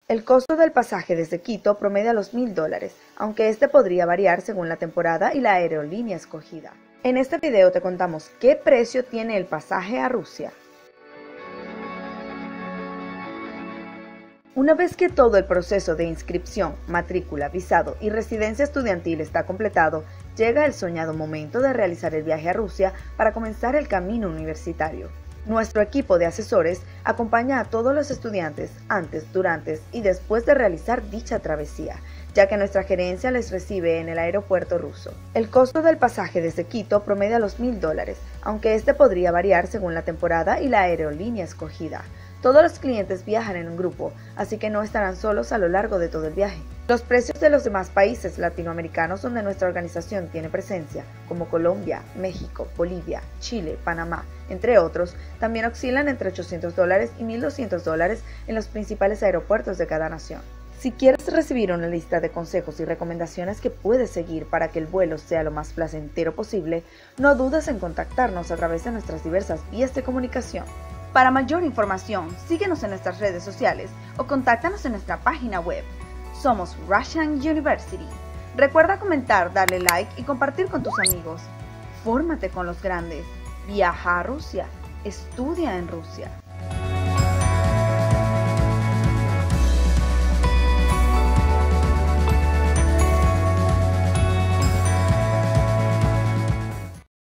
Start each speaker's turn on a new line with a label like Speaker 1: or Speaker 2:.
Speaker 1: El costo del pasaje desde Quito promedia los $1000, aunque este podría variar según la temporada y la aerolínea escogida. En este video te contamos qué precio tiene el pasaje a Rusia. Una vez que todo el proceso de inscripción, matrícula, visado y residencia estudiantil está completado, llega el soñado momento de realizar el viaje a Rusia para comenzar el camino universitario. Nuestro equipo de asesores acompaña a todos los estudiantes antes, durante y después de realizar dicha travesía, ya que nuestra gerencia les recibe en el aeropuerto ruso. El costo del pasaje desde Quito promedia los $1000, aunque este podría variar según la temporada y la aerolínea escogida. Todos los clientes viajan en un grupo, así que no estarán solos a lo largo de todo el viaje. Los precios de los demás países latinoamericanos donde nuestra organización tiene presencia, como Colombia, México, Bolivia, Chile, Panamá, entre otros, también oscilan entre $800 y $1200 en los principales aeropuertos de cada nación. Si quieres recibir una lista de consejos y recomendaciones que puedes seguir para que el vuelo sea lo más placentero posible, no dudes en contactarnos a través de nuestras diversas vías de comunicación. Para mayor información, síguenos en nuestras redes sociales o contáctanos en nuestra página web. Somos Russian University. Recuerda comentar, darle like y compartir con tus amigos. Fórmate con los grandes. Viaja a Rusia. Estudia en Rusia.